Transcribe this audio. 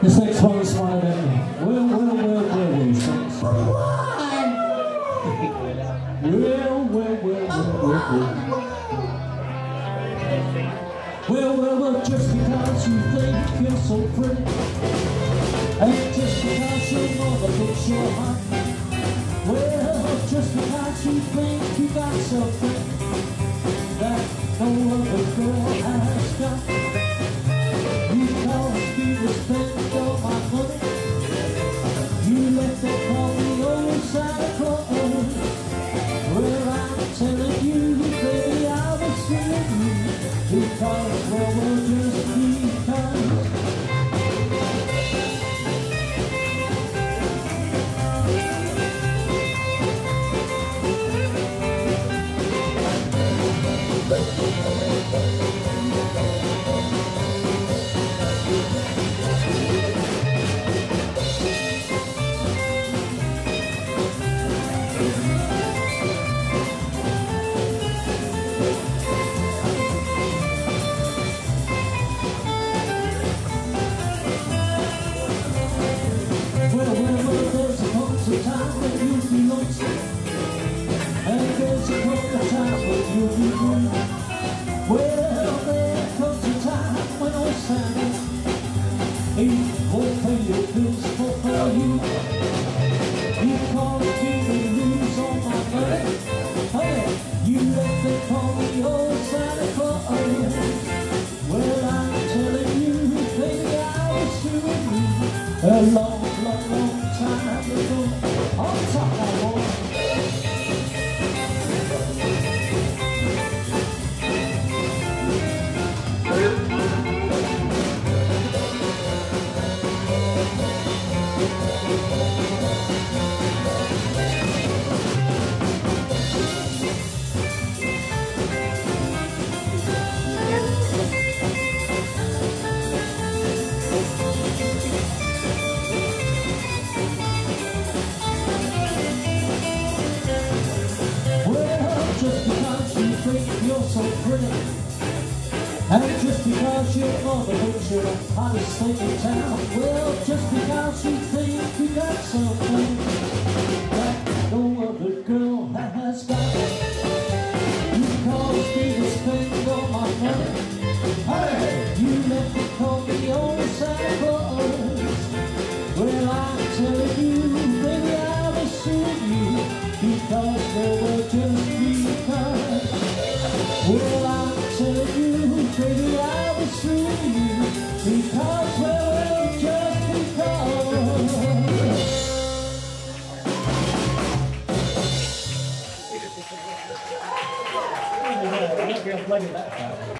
This next one is one of them. Well, songs. Well, just because you think you're so pretty, and just because your mother puts your heart, well, just because you think you got something that no other girl has got, you caused me to spend all my money, you let them call me old Santa Claus. Well, I'm telling you, baby, I was feeling you, because, well, just because. There's a point of time when you'll be lonesome, and there's a point of time when you'll be blue. Well, there comes a time when old Santa, he won't pay your bills for you. You caused me to lose all my money. Hey, you let them call me old Santa Claus. Well, I'm telling you, baby, I was doing you a long time ago. On top of all. Just because you think you're so pretty, and just because your mother puts your hottest thing in town, well, just because you think you got something that no other girl has got, you caused me to spend all my money. Hey, you let me call me old Santa Claus. Well, I'm telling you, baby, I was suing you, because there were just because. Well, I'm telling you, baby, I was suing you, because, well, just because.